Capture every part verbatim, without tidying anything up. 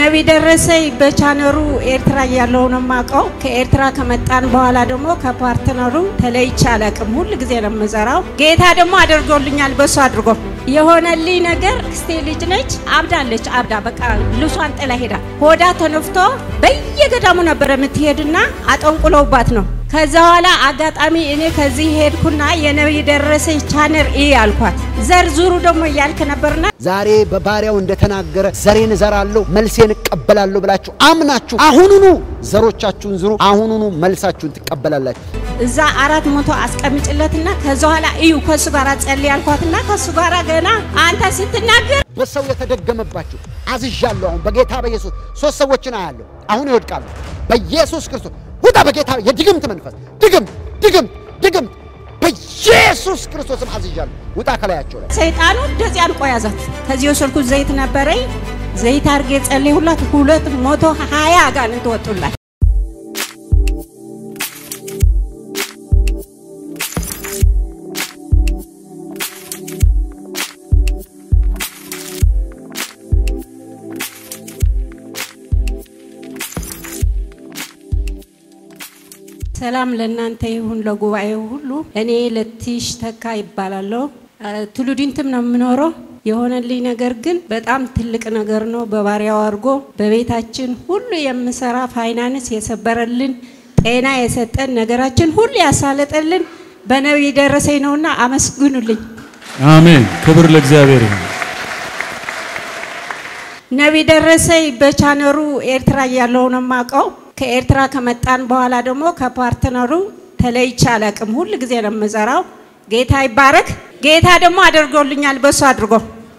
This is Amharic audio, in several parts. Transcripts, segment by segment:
ነብይ ደረሰኝ በቻነሩ ኤርትራ ያለው ነው ማቀው ከኤርትራ ከመጣን በኋላ ደግሞ ከፓርትነሩ ተለይቻ አላቅም ሁሉ ጊዜ ነው መዘራው ጌታ ደግሞ አድርጎልኛል በሱ አድርጎ የሆነልኝ ነገር ክስቴ ልጅ ነች አብዳለች አብዳ በቃ ልሷን ጥላ ሄዳ ሆዳ ተነፍቶ በየገዳሙ ነበር የምትሄድና አጠንቁለውባት ነው ከዛ ኋላ አጋጣሚ እኔ ከዚህ ሄድኩና የነብይ ደረሰኝ ቻነር ኢ አልኳት ዘርዙሩ ደግሞ ያልከ ነበርና ዛሬ በባሪያው እንደተናገረ ዘሬን ዘራለሁ መልሴን እቀበላለሁ ብላችሁ አምናችሁ አሁኑኑ ዘሮቻችሁን ዝሩ አሁኑኑ መልሳችሁን ትቀበላላችሁ እዛ አራት መቶ አስቀምጭለትና ከዛ ኋላ እዩ ከሱ ጋር ጸልይ አልኳትና ከሱ ጋር ገና አንተ ስትናገር በሰው የተደገመባችሁ አዝዣለሁ አሁን በጌታ በኢየሱስ ሶስት ሰዎችን አያለሁ አሁን ይወድቃሉ በኢየሱስ ክርስቶስ ሁዳ በጌታ የድግምት መንፈስ ድግም ድግም ድግም በኢየሱስ ክርስቶስም አዝዣለሁ ውጣ ከላያቸው ላይ ሰይጣኑ እንደዚህ አንቆ ያዛት ከዚህ ወሰልኩ ዘይት ነበረኝ ዘይት አርጌ ጸልይሁላት ሁለት መቶ ሃያ አጋንንት ወጡላት ሰላም ለእናንተ ይሁን ለጉባኤው ሁሉ እኔ ለትሽ ተካ ይባላልው ትሉዲንትም ነው ምኖረው የሆነልኝ ነገር ግን በጣም ትልቅ ነገር ነው በባሪያው አርጎ በቤታችን ሁሉ የምሰራ ፋይናንስ የሰበረልን ጤና የሰጠን ነገራችን ሁሉ ያሳለጠልን በነብይ ደረሰኝ ነውና አመስግኑልኝ አሜን ክብር ለእግዚአብሔር ይሁን ነብይ ደረሰኝ በቻነሩ ኤርትራ ያለው ነው ማቀው ከኤርትራ ከመጣን በኋላ ደግሞ ከፓርትነሩ ተለይቻ አላቅም ሁሉ ጊዜ ነው መዘራው ጌታ ይባረክ ጌታ ደግሞ አድርጎልኛል በሱ አድርጎ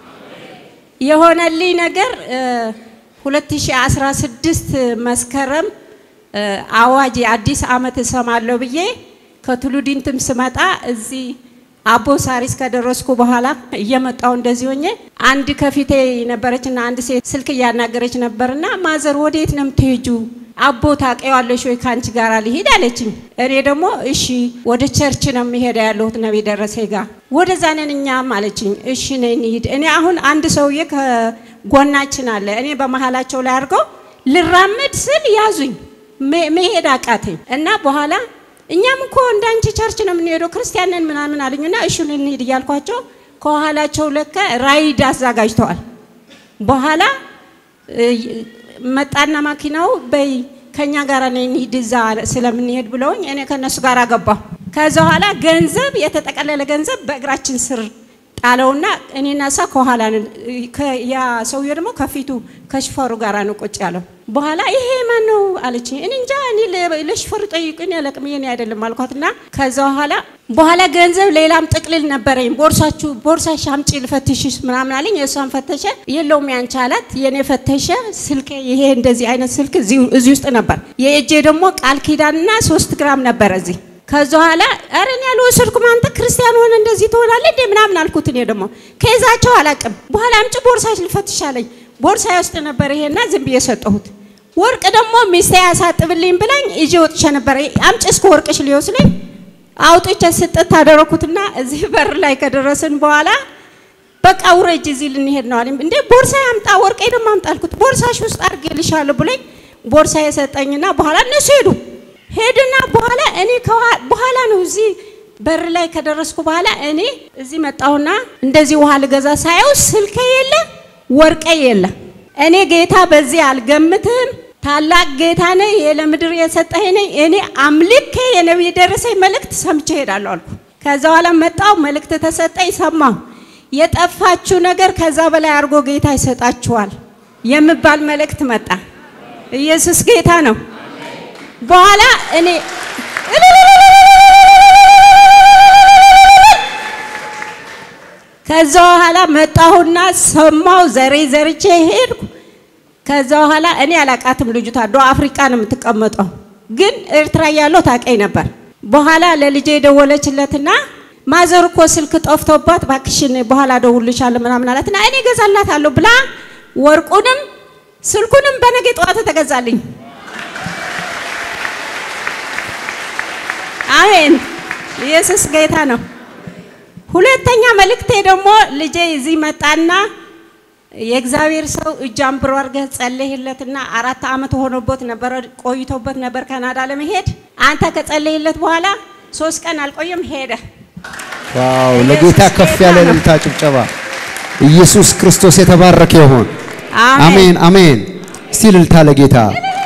የሆነልኝ ነገር ሁለት ሺህ አስራ ስድስት መስከረም አዋጅ አዲስ አመት ሰማለው ብዬ ከትሉዲንትም ስመጣ እዚ አቦ ሳሪስ ከደረስኩ በኋላ እየመጣው እንደዚህ ሆኜ አንድ ከፊቴ ነበረችና አንድ ሴት ስልክ ያናገረች ነበርና ማዘር ወዴት ነው የምትሄጁ አቦ ታቀያለሽ ወይ ካንቺ ጋር ልሂድ አለችኝ እኔ ደግሞ እሺ ወደ ቸርች ነው የምሄድ ያለሁት ነብይ ደረሰኝ ጋር ወደዛ ነንኛ ማለችኝ እሺ ነኝ እንሂድ እኔ አሁን አንድ ሰውዬ ከጎናችን አለ እኔ በመሃላቸው ላይ አርገው ልራመድ ስል ያዙኝ መሄድ አቃተኝ እና በኋላ እኛም እኮ እንዳንቺ ቸርች ነው የምንሄደው ክርስቲያን ነን ምናምን አለኝና እሺ እንሂድ ይያልኳቸው ከኋላቸው ለከ ራይድ አዘጋጅተዋል በኋላ መጣና ማኪናው በይ ከኛ ጋር ነኝ ሂድዛ ስለምንሄድ ብለውኝ እኔ ከነሱ ጋር አገባው ከዛ ኋላ ገንዘብ የተጠቀለለ ገንዘብ በእግራችን ስር ጣለውና እኔና ሳ ከኋላ ያ ሰውዬ ደግሞ ከፊቱ ከሽፈሩ ጋር ነው ቁጭ ያለው በኋላ ይሄ ማን ነው አለችኝ እኔ እንጃ እኔ ለሽፈሩ ጠይቁኝ ያለቅም የኔ አይደለም አልኳትና ከዛ ኋላ በኋላ ገንዘብ ሌላም ጥቅልል ነበረኝ ቦርሳችሁ ቦርሳሽ አምጪ ልፈትሽሽ ምናምን አለኝ እሷን ፈተሸ የለውም ያንቻላት የኔ ፈተሸ ስልኬ ይሄ እንደዚህ አይነት ስልክ እዚህ እዚህ ውስጥ ነበር የእጄ ደግሞ ቃል ኪዳንና ሶስት ግራም ነበር እዚህ ከዛ ኋላ አረን ያለው ወሰድኩ ማንተ ክርስቲያን ሆነ እንደዚህ ተወላለ እንደ ምናምን አልኩት እኔ ደግሞ ከዛቸው አላቅም በኋላ አምጪ ቦርሳሽ ልፈትሻለኝ ቦርሳዬ ውስጥ ነበር ይሄና ዝም ብዬ ሰጠሁት ወርቅ ደግሞ ሚስቴ ያሳጥብልኝ ብላኝ እጄ ወጥቼ ነበር አምጪ እስከ ወርቅሽ ሊወስለኝ አውጥቼ ስጥት አደረኩትና እዚህ በር ላይ ከደረስን በኋላ በቃ ወረጅ እዚህ ልንሄድ ነው አለኝ እንዴ ቦርሳዬ አምጣ ወርቄ ደግሞ አምጣልኩት ቦርሳሽ ውስጥ አርገልሻለሁ ብለኝ ቦርሳዬ ሰጠኝና በኋላ እነሱ ሄዱ ሄድና በኋላ እኔ በኋላ ነው እዚህ በር ላይ ከደረስኩ በኋላ እኔ እዚህ መጣውና እንደዚህ ውሃ ልገዛ ሳይው ስልኬ የለ ወርቄ የለ እኔ ጌታ በዚህ አልገምትም ታላቅ ጌታ ነኝ የለምድር የሰጠኝ ነኝ እኔ አምልኬ የነብይ ደረሰኝ መልእክት ሰምቼ ሄዳለሁ አልኩ ከዛ በኋላ መጣው መልእክት ተሰጠኝ ሰማው የጠፋችሁ ነገር ከዛ በላይ አርጎ ጌታ ይሰጣችኋል የምባል መልእክት መጣ ኢየሱስ ጌታ ነው በኋላ እኔ ከዛ በኋላ መጣሁና ሰማው ዘሬ ዘርቼ ሄድኩ ከዛ በኋላ እኔ አላቃትም ልጅቷ ዶ አፍሪካ ነው የምትቀመጠው ግን ኤርትራ ያለው ታቀይ ነበር በኋላ ለልጄ ደወለችለትና ማዘር እኮ ስልክ ጠፍቶባት ባክሽን በኋላ ደውልልሻለሁ ምናምን አላትና እኔ ገዛላታለሁ ብላ ወርቁንም ስልኩንም በነገ ጧት ተገዛልኝ አሜን ኢየሱስ ጌታ ነው ሁለተኛ መልእክቴ ደግሞ ልጄ እዚህ መጣና የእግዚአብሔር ሰው እጃምብሮ አርገህ ጸልይለትና አራት አመት ሆኖበት ነበር ቆይቶበት ነበር ካናዳ ለመሄድ አንተ ከጸልይለት በኋላ ሶስት ቀን አልቆየም ሄደ ዋው ለጌታ ከፍ ያለ ልልታ ጭብጨባ ኢየሱስ ክርስቶስ የተባረከ ይሁን አሜን አሜን እስቲ ልልታ ለጌታ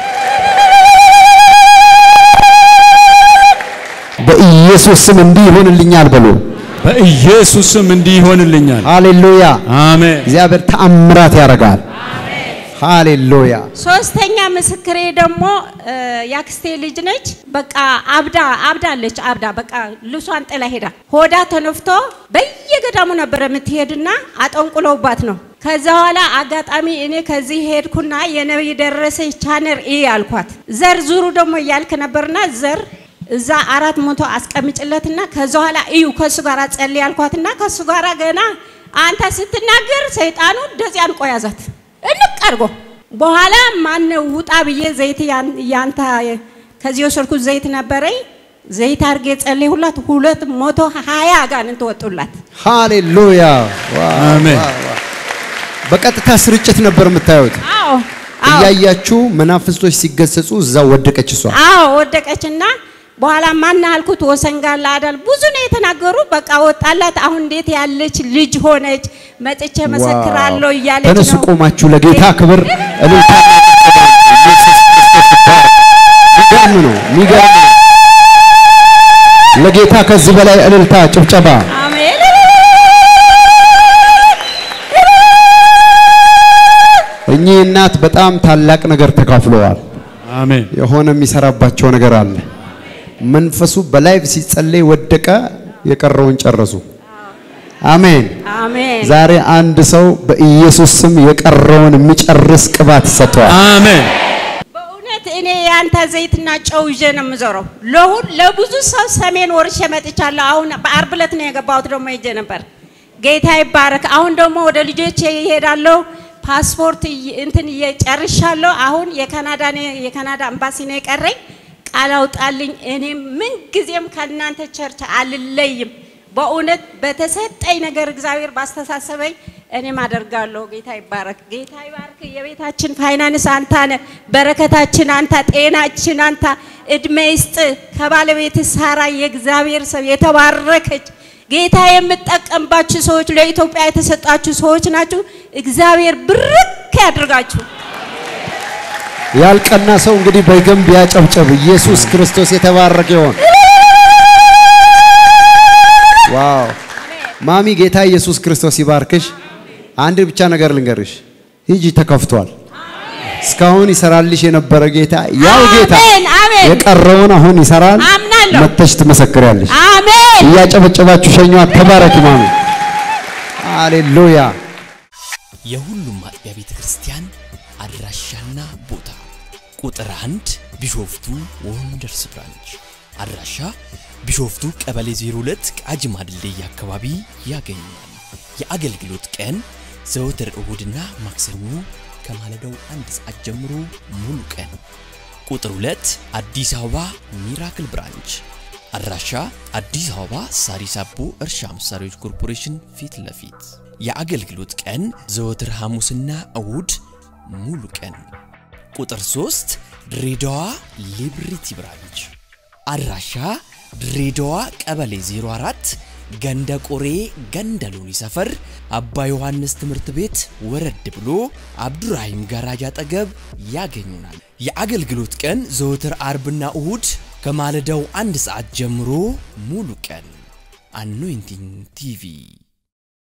በኢየሱስ ስም እንዲህ ይሆንልኛል በሉ በኢየሱስ ስም እንዲህ ይሆንልኛል ሃሌሉያ አሜን እግዚአብሔር ተአምራት ያረጋል አሜን ሃሌሉያ ሶስተኛ ምስክሬ ደግሞ ያክስቴ ልጅ ነች በቃ አብዳ አብዳለች አብዳ በቃ ልሷን ጥላ ሄዳ ሆዳ ተነፍቶ በየገዳሙ ነበር የምትሄድና አጠንቁለውባት ነው ከዛ ኋላ አጋጣሚ እኔ ከዚህ ሄድኩና የነብይ ደረሰ ቻነር ኢ ያልኳት ዘር ዙሩ ደግሞ ያልከ ነበርና ዘር እዛ አራት መቶ አስቀምጭለትና ከዛ ኋላ እዩ ከሱ ጋር ጸልይ ያልኳትና ከሱ ጋር ገና አንተ ስትናገር ሰይጣኑ እንደዚህ አንቆ ያዛት እንቀርጎ በኋላ ማን ውጣ ብዬ ዘይት ያንተ ከዚህ ወሰልኩ ዘይት ነበረኝ ዘይት አርጌ ጸልይሁላት ሁለት መቶ ሃያ አጋንንት ወጡላት ሃሌሉያ አሜን በቀጥታ ስርጭት ነበር የምታዩት አዎ እያያችሁ መናፍስቶች ሲገሰጹ እዛው ወደቀች እሷ አዎ ወደቀችና በኋላ ማን አልኩት ወሰንጋላ አዳል ብዙ ነው የተናገሩ በቃ ወጣላት አሁን እንዴት ያለች ልጅ ሆነች መጥቼ መሰክራለሁ እያለች ነው ተነሱ ቆማችሁ ለጌታ ክብር እልልታ ኢየሱስ ክርስቶስ ይገርም ነው ይገርም ነው ለጌታ ከዚህ በላይ እልልታ ጭብጨባ አሜን እኚህ እናት በጣም ታላቅ ነገር ተካፍለዋል አሜን የሆነ የሚሰራባቸው ነገር አለ መንፈሱ በላይቭ ሲጸለይ ወደቀ የቀረውን ጨረሱ አሜን አሜን ዛሬ አንድ ሰው በኢየሱስ ስም የቀረውን የሚጨርስ ቅባት ሰጥቷል አሜን በእውነት እኔ ያንተ ዘይትና ጨው ይዤ ነው የምዞረው ለሁሉ ለብዙ ሰው ሰሜን ወርሼ መጥቻለሁ አሁን በአርብ ዕለት ነው የገባሁት ደግሞ ይዤ ነበር ጌታ ይባረክ አሁን ደግሞ ወደ ልጆቼ ይሄዳለሁ ፓስፖርት እንትን እየጨርሻለሁ አሁን የካናዳ የካናዳ ኤምባሲ ነው የቀረኝ ቃል አውጣልኝ እኔ ምን ጊዜም ከናንተ ቸርች አልለይም በእውነት በተሰጠኝ ነገር እግዚአብሔር ባስተሳሰበኝ እኔም አደርጋለሁ ጌታ ይባረክ ጌታ ይባርክ የቤታችን ፋይናንስ አንተ ነህ በረከታችን አንተ ጤናችን አንተ እድሜ ይስጥ ከባለቤት ሳራ የእግዚአብሔር ሰው የተባረከች ጌታ የምትጠቀምባችሁ ሰዎች ለኢትዮጵያ የተሰጣችሁ ሰዎች ናችሁ እግዚአብሔር ብርክ ያድርጋችሁ ያልቀና ሰው እንግዲህ በገንብ ያጨብጨብ ኢየሱስ ክርስቶስ የተባረከ ይሁን ዋው ማሚ ጌታ ኢየሱስ ክርስቶስ ይባርክሽ አንድ ብቻ ነገር ልንገርሽ ሂጂ ተከፍቷል እስካሁን ይሰራልሽ የነበረ ጌታ ያው ጌታ የቀረውን አሁን ይሰራል መተሽ ትመሰክሪያለሽ አሜን እያጨበጨባችሁ ሸኛው ተባረክ ማሚ ሃሌሉያ የሁሉም ማጥቢያ ቤተክርስቲያን አድራሻና ቦታ ቁጥር አንድ ቢሾፍቱ ወንደርስ ብራንች አድራሻ ቢሾፍቱ ቀበሌ ዜሮ ሁለት ቃጂማ ድልድይ አካባቢ ያገኛል የአገልግሎት ቀን ዘወትር እሁድና ማክሰኞ ከማለዳው አንድ ሰዓት ጀምሮ ሙሉ ቀን ቁጥር ሁለት አዲስ አበባ ሚራክል ብራንች አድራሻ አዲስ አበባ ሳሪስ አቦ እርሻ መሳሪያዎች ኮርፖሬሽን ፊት ለፊት የአገልግሎት ቀን ዘወትር ሐሙስና እሁድ ሙሉ ቀን ቁጥር ሶስት ድሬዳዋ ሊብሪቲ ብራንች አድራሻ ድሬዳዋ ቀበሌ ዜሮ አራት ገንደ ቆሬ ገንደ ሎኒ ሰፈር አባ ዮሐንስ ትምህርት ቤት ወረድ ብሎ አብዱራሂም ጋራጅ አጠገብ ያገኙናል የአገልግሎት ቀን ዘወትር አርብና እሁድ ከማለዳው አንድ ሰዓት ጀምሮ ሙሉ ቀን አኖይንቲንግ ቲቪ